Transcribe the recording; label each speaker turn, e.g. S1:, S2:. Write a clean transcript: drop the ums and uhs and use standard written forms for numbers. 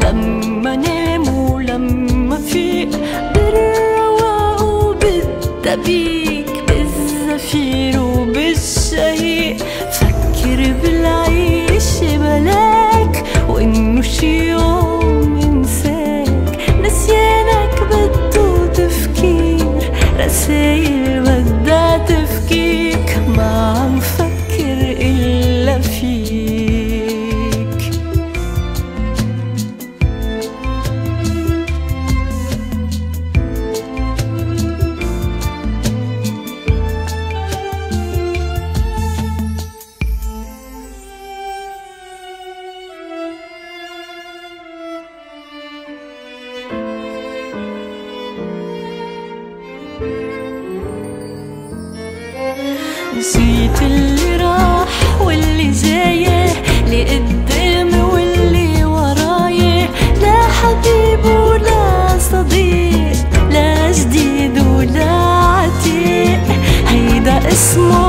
S1: لما نام ولما فيق بالرواق وبالدبيك بالزفير وبالشهيق. فكر بالعيش بلاك وإنه شي يوم ينساك. نسيانك بده تفكير، رسايل بدها تفكيك، ما عم فكر إلا فيك. نسيت اللي راح واللي جايه، اللي قدامي واللي ورايا. لا حبيب ولا صديق، لا جديد ولا عتيق، هيدا اسمه